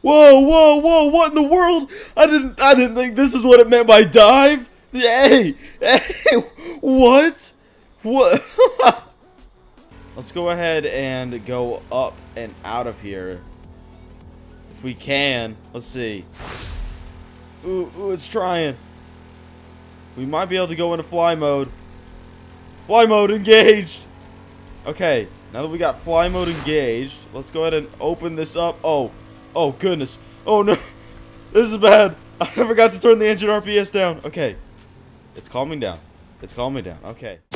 Whoa, whoa, whoa, what in the world? I didn't think this is what it meant by dive. Hey, hey, what? What? Let's go ahead and go up and out of here. If we can. Let's see. Ooh, it's trying. We might be able to go into fly mode. Fly mode engaged. Okay, now that we got fly mode engaged, let's go ahead and open this up. Oh goodness. Oh no. This is bad. I forgot to turn the engine RPS down. Okay. It's calming down. It's calming down. Okay.